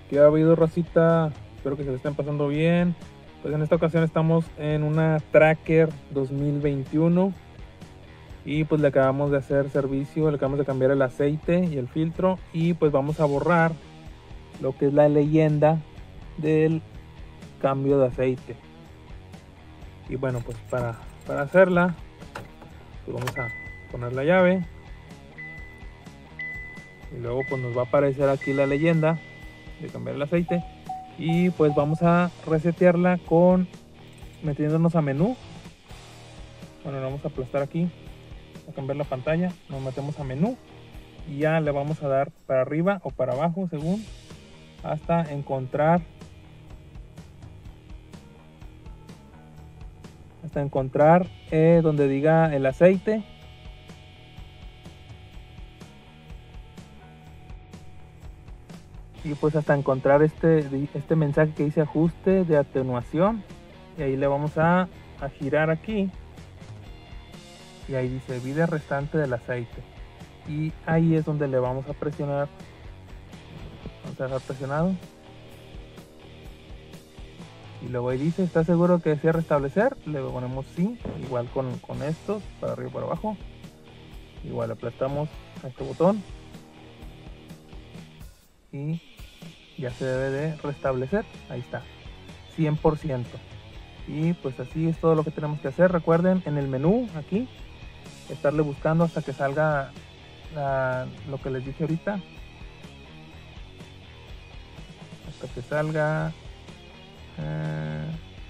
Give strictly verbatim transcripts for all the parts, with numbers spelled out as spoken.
¿Qué ha habido, racita? Espero que se le estén pasando bien. Pues en esta ocasión estamos en una Tracker dos mil veintiuno y pues le acabamos de hacer servicio, le acabamos de cambiar el aceite y el filtro y pues vamos a borrar lo que es la leyenda del cambio de aceite. Y bueno, pues para, para hacerla, pues vamos a poner la llave y luego pues nos va a aparecer aquí la leyenda de cambiar el aceite y pues vamos a resetearla con metiéndonos a menú. Bueno, le vamos a aplastar aquí a cambiar la pantalla, nos metemos a menú y ya le vamos a dar para arriba o para abajo según, hasta encontrar hasta encontrar eh, donde diga el aceite. Y pues hasta encontrar este, este mensaje que dice ajuste de atenuación, y ahí le vamos a, a girar aquí y ahí dice vida restante del aceite, y ahí es donde le vamos a presionar. Vamos a dejar presionado y luego ahí dice ¿está seguro que desea restablecer? Le ponemos sí, igual con, con estos para arriba y para abajo, igual aplastamos a este botón y ya se debe de restablecer. Ahí está, cien por ciento. Y pues así es todo lo que tenemos que hacer. Recuerden en el menú aquí estarle buscando hasta que salga la, lo que les dije ahorita, hasta que salga eh,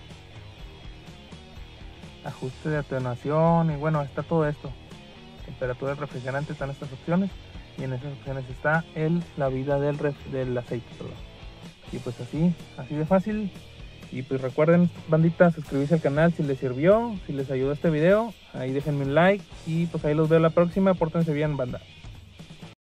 ajuste de atenuación, y bueno, está todo esto, temperatura del refrigerante, están estas opciones, y en esas opciones está el, la vida del, ref, del aceite, perdón. Y pues así, así de fácil. Y pues recuerden, bandita, suscribirse al canal si les sirvió, si les ayudó este video, ahí déjenme un like y pues ahí los veo la próxima. Pórtense bien, banda.